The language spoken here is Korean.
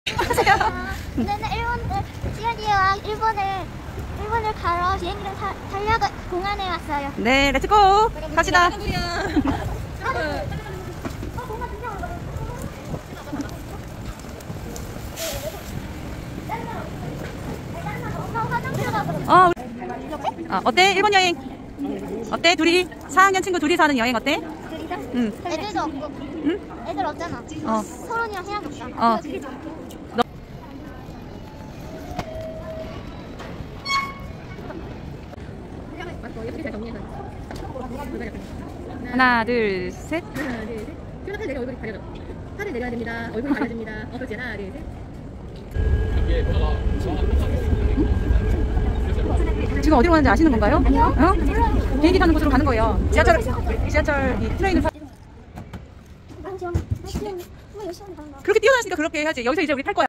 저는 지연이와 일본을 가러 비행기를 타려고 공항에 왔어요. 네, 렛츠고! 갑시다. 어때? 일본 여행 어때? 둘이 4학년 친구 둘이 사는 여행 어때? 둘이서? 응. 애들도 없고. 응? 애들 없잖아. 서론이랑 해야겠다. 하나, 둘, 셋. 하나, 둘, 셋. 표정팔 내려 얼굴이 가려져. 팔을 내려야 됩니다. 얼굴이 가려집니다. 그렇지. 하나, 둘, 셋. 지금 어디로 가는지 아시는 건가요? 어? 비행기 타는 곳으로 가는 거예요. 지하철 이 트레인을 그렇게 뛰어다녔으니까 그렇게 해야지. 여기서 이제 우리 탈 거야.